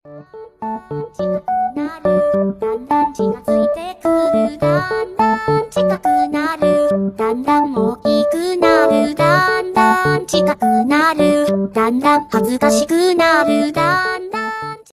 近くなる、だんだん近づいてくる、だんだん近くなる、だんだん大きくなる、だんだん近くなる、だんだん恥ずかしくなる、だんだん